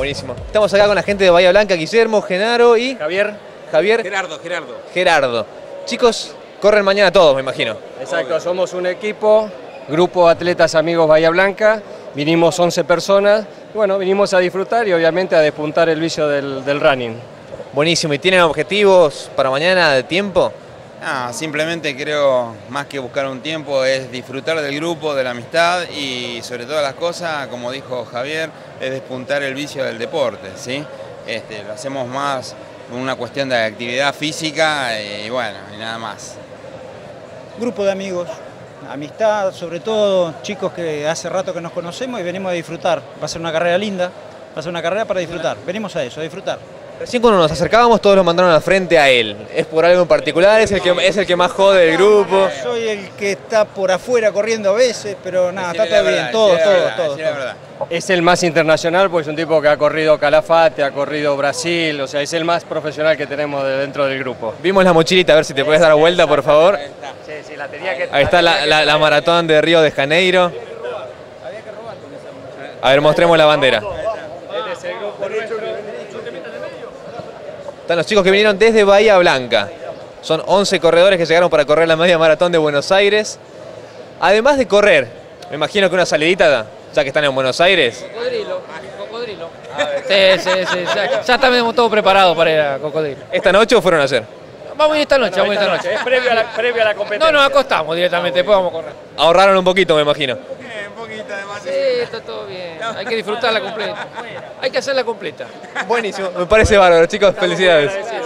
Buenísimo. Estamos acá con la gente de Bahía Blanca, Guillermo, Genaro y... Javier. Gerardo. Chicos, corren mañana todos, me imagino. Exacto, somos un equipo, grupo Atletas Amigos Bahía Blanca, vinimos 11 personas, bueno, vinimos a disfrutar y obviamente a despuntar el vicio del running. Buenísimo, ¿y tienen objetivos para mañana de tiempo? Simplemente creo, más que buscar un tiempo, es disfrutar del grupo, de la amistad y sobre todas las cosas, como dijo Javier, es despuntar el vicio del deporte, ¿sí? Lo hacemos más una cuestión de actividad física y bueno, y nada más. Grupo de amigos, amistad, sobre todo chicos que hace rato que nos conocemos y venimos a disfrutar. Va a ser una carrera linda, va a ser una carrera para disfrutar. Venimos a eso, a disfrutar. Recién cuando nos acercábamos todos lo mandaron al frente a él. ¿Es por algo en particular? ¿Es el que más jode del grupo? Soy el que está por afuera corriendo a veces, pero nada, está todo bien, todo. Es el más internacional porque es un tipo que ha corrido Calafate, ha corrido Brasil, o sea, es el más profesional que tenemos dentro del grupo. Vimos la mochilita, a ver si te puedes dar vuelta, por favor. Sí, la tenía que... Ahí está la maratón de Río de Janeiro. A ver, mostremos la bandera. Este es el grupo nuestro. Están los chicos que vinieron desde Bahía Blanca. Son 11 corredores que llegaron para correr la media maratón de Buenos Aires. Además de correr, me imagino que una salidita, ya que están en Buenos Aires. Cocodrilo. Sí. Ya estamos todos preparados para ir a Cocodrilo. ¿Esta noche o fueron ayer? Vamos a ir esta noche. Es previo a la competencia. No, nos acostamos directamente, después vamos a correr. Ahorraron un poquito, me imagino. Un poquito además. Sí, está todo bien. Hay que disfrutarla completa. Hay que hacerla completa. Buenísimo, me parece bárbaro, chicos, felicidades.